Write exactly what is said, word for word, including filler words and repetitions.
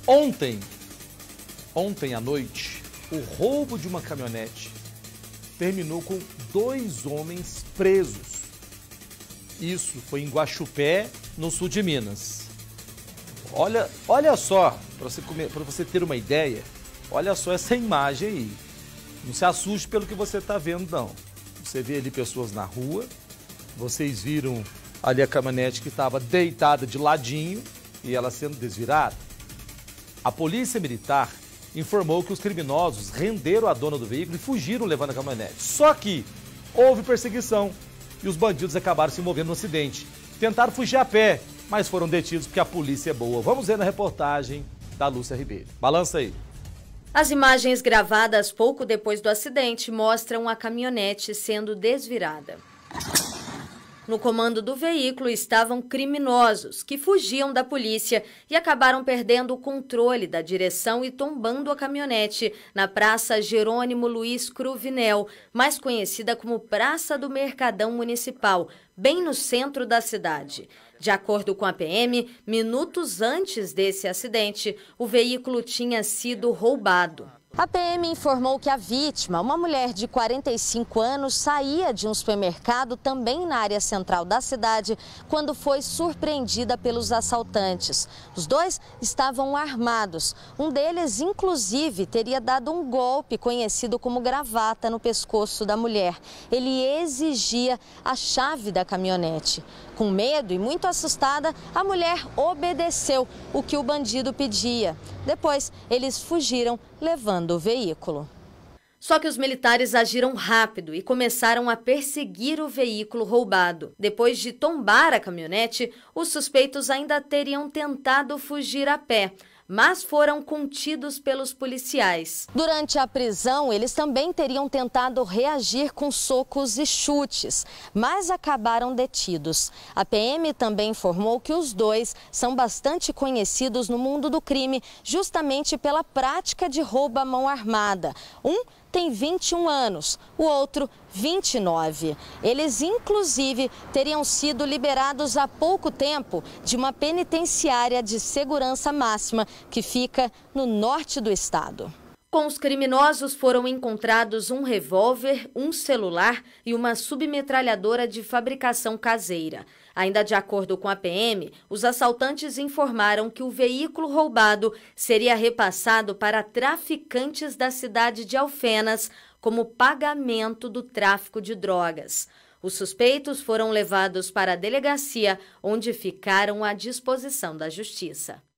Ontem, ontem à noite, o roubo de uma caminhonete terminou com dois homens presos. Isso foi em Guaxupé, no sul de Minas. Olha, olha só, para você, para você ter uma ideia, olha só essa imagem aí. Não se assuste pelo que você está vendo, não. Você vê ali pessoas na rua, vocês viram ali a caminhonete que estava deitada de ladinho e ela sendo desvirada. A polícia militar informou que os criminosos renderam a dona do veículo e fugiram levando a caminhonete. Só que houve perseguição e os bandidos acabaram se envolvendo no acidente. Tentaram fugir a pé, mas foram detidos porque a polícia é boa. Vamos ver na reportagem da Lúcia Ribeiro. Balança aí. As imagens gravadas pouco depois do acidente mostram a caminhonete sendo desvirada. No comando do veículo estavam criminosos que fugiam da polícia e acabaram perdendo o controle da direção e tombando a caminhonete na Praça Jerônimo Luiz Cruvinel, mais conhecida como Praça do Mercadão Municipal, bem no centro da cidade. De acordo com a P M, minutos antes desse acidente, o veículo tinha sido roubado. A P M informou que a vítima, uma mulher de quarenta e cinco anos, saía de um supermercado também na área central da cidade quando foi surpreendida pelos assaltantes. Os dois estavam armados. Um deles, inclusive, teria dado um golpe conhecido como gravata no pescoço da mulher. Ele exigia a chave da caminhonete. Com medo e muito assustada, a mulher obedeceu o que o bandido pedia. Depois, eles fugiram, levando o veículo. Só que os militares agiram rápido e começaram a perseguir o veículo roubado. Depois de tombar a caminhonete, os suspeitos ainda teriam tentado fugir a pé, mas foram contidos pelos policiais. Durante a prisão, eles também teriam tentado reagir com socos e chutes, mas acabaram detidos. A P M também informou que os dois são bastante conhecidos no mundo do crime, justamente pela prática de roubo à mão armada. Um tem vinte e um anos, o outro vinte e nove. Eles, inclusive, teriam sido liberados há pouco tempo de uma penitenciária de segurança máxima que fica no norte do estado. Com os criminosos foram encontrados um revólver, um celular e uma submetralhadora de fabricação caseira. Ainda de acordo com a P M, os assaltantes informaram que o veículo roubado seria repassado para traficantes da cidade de Alfenas como pagamento do tráfico de drogas. Os suspeitos foram levados para a delegacia, onde ficaram à disposição da justiça.